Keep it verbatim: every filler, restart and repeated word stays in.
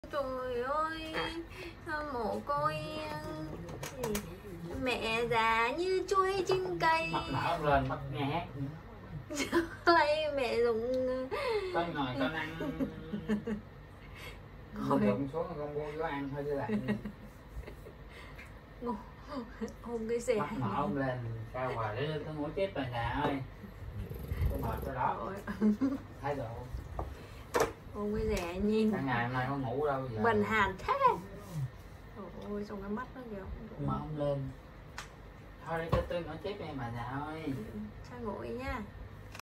Trời ơi, mồ côi mẹ già như chuối trên cây. Mắt mở lên bắt nghe hát. Lấy mẹ dùng Có ngồi con ăn. Ngồi đụng xuống con bôi có ăn thôi chứ lại. Ôm cái xe. Mắt mở lên sao hoài để tôi ngủ chết rồi nhà ơi. Tôi mệt cái đó. Thái độ. Ôm cái rẻ nhìn. Cả ngày hôm nay không ngủ đâu giờ. Bần hàn thế. Trời ơi, trong cái mắt nó kìa. Mở lên. Thôi đi cho tôi ngủ chết em mà nhà ơi. Sao ngủ nha.